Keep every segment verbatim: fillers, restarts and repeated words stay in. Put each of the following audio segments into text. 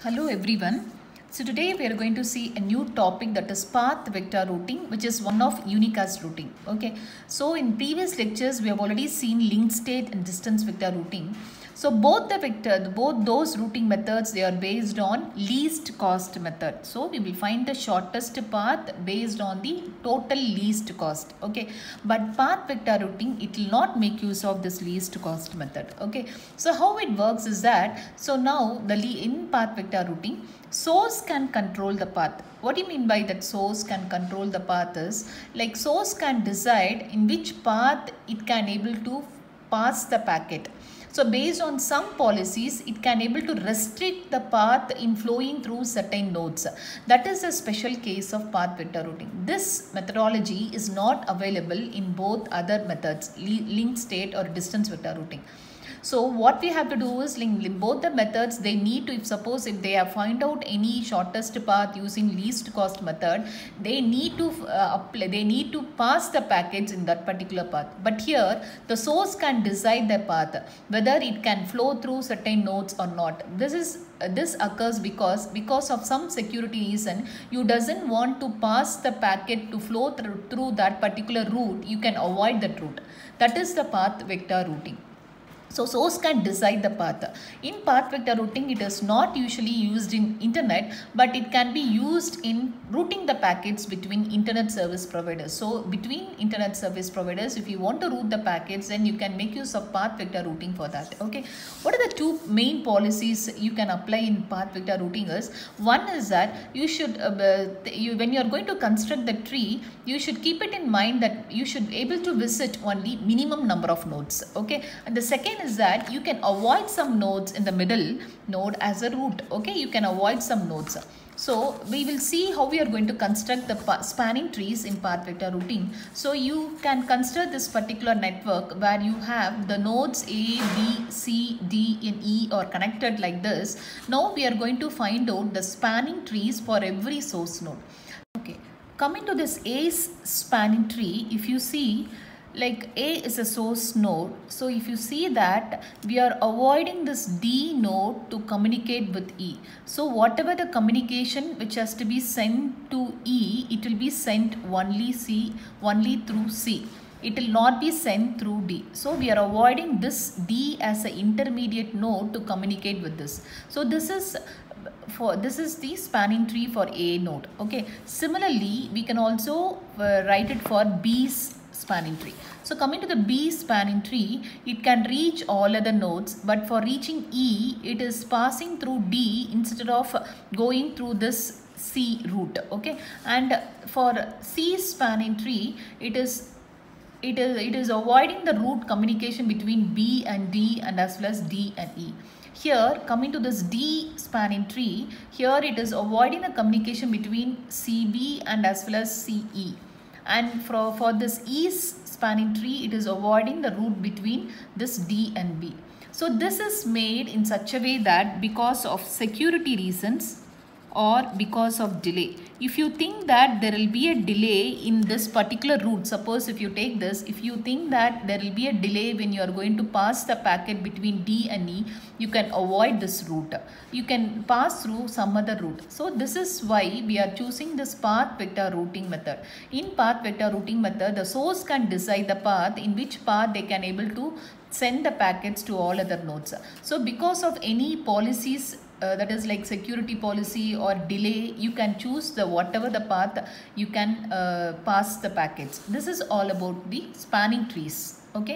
Hello everyone. So today we are going to see a new topic, that is path vector routing, which is one of unicast routing. Okay. So in previous lectures we have already seen linked state and distance vector routing. So both the vector, both those routing methods, they are based on least cost method. So we will find the shortest path based on the total least cost. Okay. But path vector routing, it will not make use of this least cost method. Okay. So how it works is that, so now the in path vector routing, source can control the path. What do you mean by that source can control the path is, like source can decide in which path it can able to pass the packet. So based on some policies, it can able to restrict the path in flowing through certain nodes. That is a special case of path vector routing. This methodology is not available in both other methods, linked state or distance vector routing. So what we have to do is link, link both the methods. They need to, if suppose if they have find out any shortest path using least cost method, they need to uh, apply, they need to pass the packets in that particular path. But here the source can decide the path, whether it can flow through certain nodes or not. This is uh, this occurs because because of some security reason, you doesn't want to pass the packet to flow through, through that particular route. You can avoid that route. That is the path vector routing. So source can decide the path. In path vector routing, it is not usually used in internet, but it can be used in routing the packets between internet service providers. So between internet service providers, if you want to route the packets, then you can make use of path vector routing for that. Okay. What are the two main policies you can apply in path vector routing is, one is that you should, uh, you, when you are going to construct the tree, you should keep it in mind that you should be able to visit only minimum number of nodes. Okay. And the second is that you can avoid some nodes in the middle node as a route. Okay, you can avoid some nodes. So we will see how we are going to construct the spanning trees in path vector routing. So you can consider this particular network where you have the nodes A, B, C, D and E are connected like this. Now we are going to find out the spanning trees for every source node. Okay, coming to this A spanning tree, if you see, like A is a source node. So if you see that we are avoiding this D node to communicate with E. So whatever the communication which has to be sent to E, it will be sent only C, only through C. It will not be sent through D. So we are avoiding this D as an intermediate node to communicate with this. So this is for this is the spanning tree for A node. Okay. Similarly, we can also uh, write it for B's spanning tree. So coming to the B spanning tree, it can reach all other nodes, but for reaching E, it is passing through D instead of going through this C route. Okay, and for C spanning tree, it is it is it is avoiding the route communication between B and D and as well as D and E. Here, coming to this D spanning tree, here it is avoiding the communication between C B and as well as C E. And for, for this E spanning tree, it is avoiding the route between this D and B. So this is made in such a way that because of security reasons or because of delay. If you think that there will be a delay in this particular route, suppose if you take this, if you think that there will be a delay when you are going to pass the packet between D and E, you can avoid this route. You can pass through some other route. So this is why we are choosing this path vector routing method. In path vector routing method, the source can decide the path in which path they can able to send the packets to all other nodes. So because of any policies, Uh, that is like security policy or delay, you can choose the whatever the path you can uh, pass the packets. This is all about the spanning trees. Okay.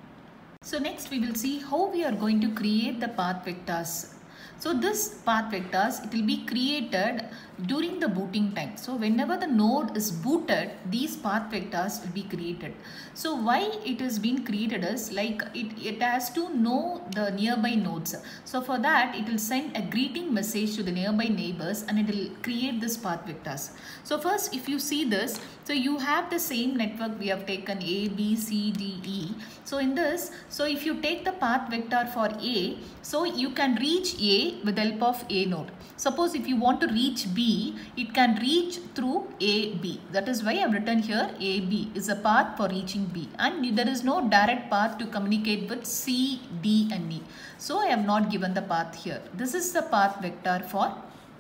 So next we will see how we are going to create the path vectors. So this path vectors, it will be created during the booting time. So whenever the node is booted, these path vectors will be created. So why it is being created is like it, it has to know the nearby nodes. So for that, it will send a greeting message to the nearby neighbors and it will create this path vectors. So first, if you see this, so you have the same network we have taken A, B, C, D, E. So in this, so if you take the path vector for A, so you can reach A A with the help of A node. Suppose if you want to reach B, it can reach through A B. That is why I have written here A B is a path for reaching B, and there is no direct path to communicate with C, D and E. So I have not given the path here. This is the path vector for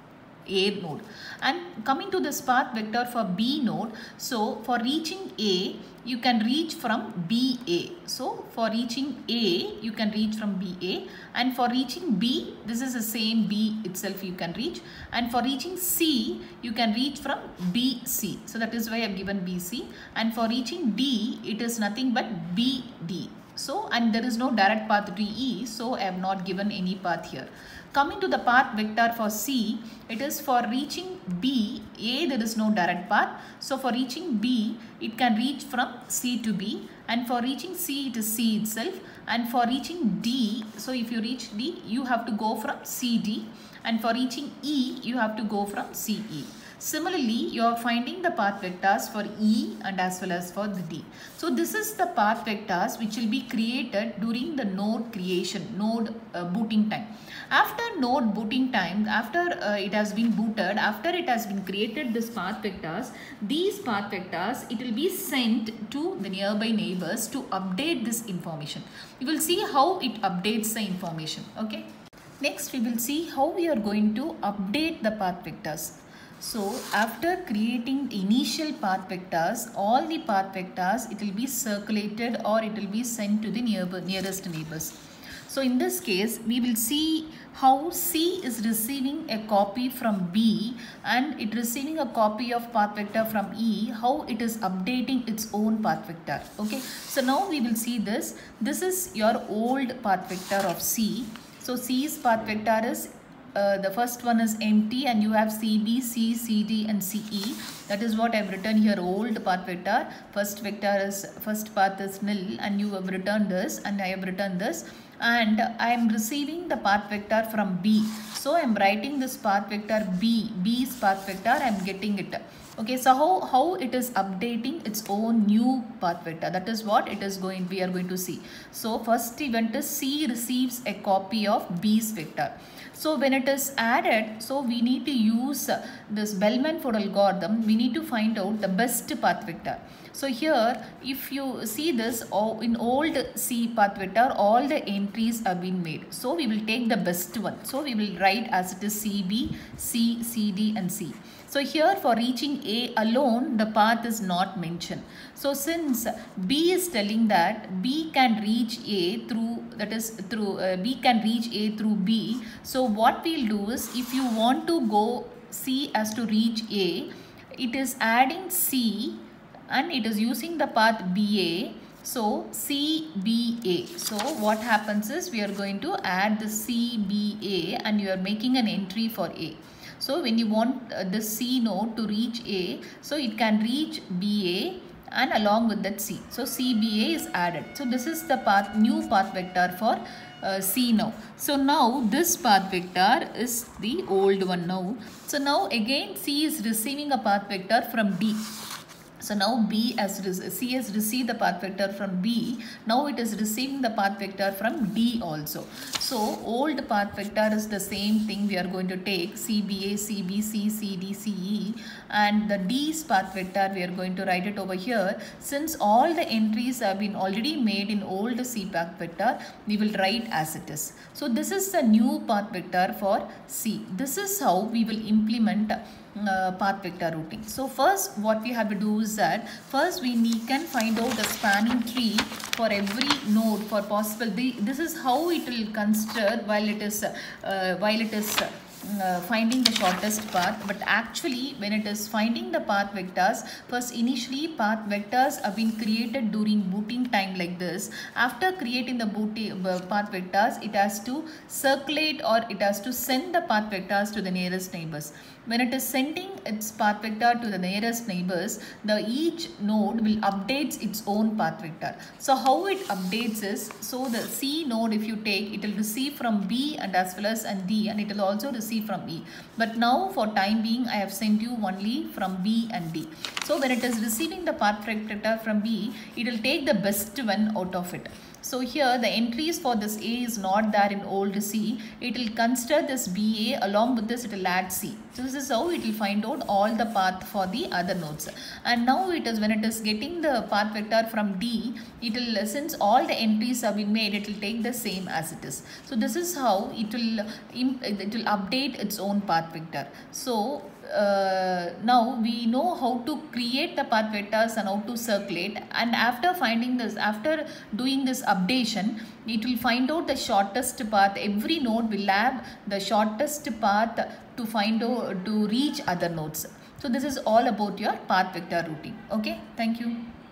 A node. And coming to this path vector for B node, so for reaching A, you can reach from B A. So for reaching A, you can reach from B A, and for reaching B, this is the same B itself you can reach, and for reaching C, you can reach from B C. So that is why I have given B C, and for reaching D, it is nothing but B D. So, and there is no direct path to E, so I have not given any path here. Coming to the path vector for C, it is for reaching B. A, there is no direct path. So for reaching B, it can reach from C to B, and for reaching C, it is C itself, and for reaching D, so if you reach D, you have to go from C D, and for reaching E, you have to go from C E. Similarly, you are finding the path vectors for E and as well as for the D. So this is the path vectors which will be created during the node creation, node uh, booting time. After node booting time, after uh, it has been booted, after it has been created this path vectors, these path vectors, it will be sent to the nearby neighbors to update this information. You will see how it updates the information. Okay. Next, we will see how we are going to update the path vectors. So after creating the initial path vectors, all the path vectors, it will be circulated or it will be sent to the nearby, nearest neighbors. So in this case, we will see how C is receiving a copy from B and it receiving a copy of path vector from E, how it is updating its own path vector. Okay, so now we will see this. This is your old path vector of C. So C's path vector is Uh, the first one is empty, and you have C B, C, C D and C E. That is what I have written here, old path vector. First vector is, first path is nil, and you have written this and I have written this, and I am receiving the path vector from B. So I am writing this path vector B, B's path vector, I am getting it. Okay, so how, how it is updating its own new path vector, that is what it is going, we are going to see. So first event is C receives a copy of B's vector. So when it is added, so we need to use this Bellman-Ford algorithm. We need to find out the best path vector. So here, if you see this, in old C path vector, all the entries have been made. So we will take the best one. So we will write as it is C B, C, C D and C. So here for reaching A alone, the path is not mentioned. So since B is telling that B can reach A through, that is through, uh, B can reach A through B. So what we'll do is, if you want to go C as to reach A, it is adding C and it is using the path B A. So C B A. So what happens is, we are going to add the C B A and you are making an entry for A. So when you want uh, the C node to reach A, so it can reach B A and along with that C. So C B A is added. So this is the path, new path vector for uh, C now. So now this path vector is the old one now. So now again C is receiving a path vector from D. So now B has, C has received the path vector from B. Now it is receiving the path vector from D also. So old path vector is the same thing. We are going to take C B A, C B C, C D, C E, and the D's path vector, we are going to write it over here. Since all the entries have been already made in old C path vector, we will write as it is. So this is the new path vector for C. This is how we will implement Uh, path vector routing. So first what we have to do is that first we need, can find out the spanning tree for every node for possible. The, this is how it will consider while it is uh, while it is uh, Uh, finding the shortest path. But actually when it is finding the path vectors, first initially path vectors have been created during booting time like this. After creating the booting, uh, path vectors, it has to circulate or it has to send the path vectors to the nearest neighbors. When it is sending its path vector to the nearest neighbors, the each node will update its own path vector. So how it updates is, so the C node, if you take, it will receive from B and as well as and D, and it will also receive from E. But now for time being, I have sent you only from B and D. So when it is receiving the path vector from B, it will take the best one out of it. So here the entries for this A is not there in old C. It will consider this B A, along with this it will add C. So this is how it will find out all the path for the other nodes. And now it is when it is getting the path vector from D, it will, since all the entries have been made, it will take the same as it is. So this is how it will it will update its own path vector. So uh, now we know how to create the path vectors and how to circulate, and after finding this, after doing this updation, it will find out the shortest path. Every node will have the shortest path to find out to reach other nodes. So this is all about your path vector routing. Okay, thank you.